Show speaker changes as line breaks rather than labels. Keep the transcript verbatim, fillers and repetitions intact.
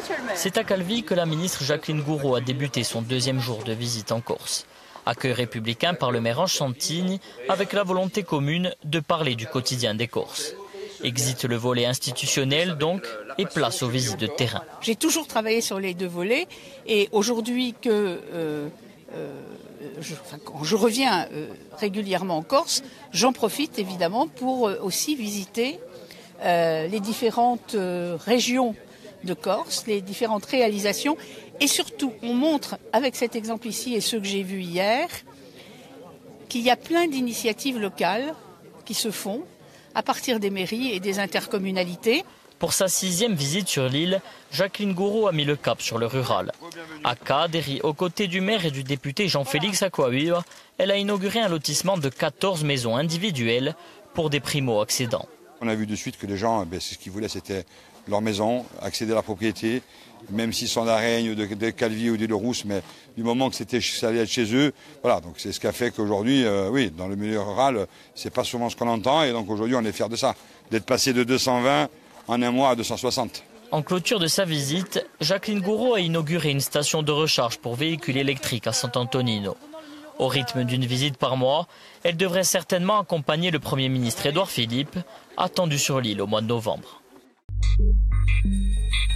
monsieur le maire.
C'est à Calvi que la ministre Jacqueline Gourault a débuté son deuxième jour de visite en Corse. Accueil républicain par le maire Ange Santini, avec la volonté commune de parler du quotidien des Corses. Exit le volet institutionnel donc et place aux visites de terrain.
J'ai toujours travaillé sur les deux volets et aujourd'hui que euh, euh, je, enfin, quand je reviens euh, régulièrement en Corse, j'en profite évidemment pour euh, aussi visiter euh, les différentes euh, régions de Corse, les différentes réalisations et surtout on montre avec cet exemple ici et ceux que j'ai vus hier qu'il y a plein d'initiatives locales qui se font à partir des mairies et des intercommunalités.
Pour sa sixième visite sur l'île, Jacqueline Gourault a mis le cap sur le rural. À Cadéry, aux côtés du maire et du député Jean-Félix Aquaviva, elle a inauguré un lotissement de quatorze maisons individuelles pour des primo-accédants.
On a vu de suite que les gens, ben, c'est ce qu'ils voulaient, c'était leur maison, accéder à la propriété, même s'ils sont d'Araigne, de, de Calvi ou d'Île-Rousse, mais du moment que c'était, ça allait être chez eux, voilà. Donc c'est ce qui a fait qu'aujourd'hui, euh, oui, dans le milieu rural, c'est pas souvent ce qu'on entend, et donc aujourd'hui on est fiers de ça, d'être passé de deux cent vingt en un mois à deux cent soixante.
En clôture de sa visite, Jacqueline Gourault a inauguré une station de recharge pour véhicules électriques à Sant'Antonino. Au rythme d'une visite par mois, elle devrait certainement accompagner le Premier ministre Édouard Philippe, attendu sur l'île au mois de novembre.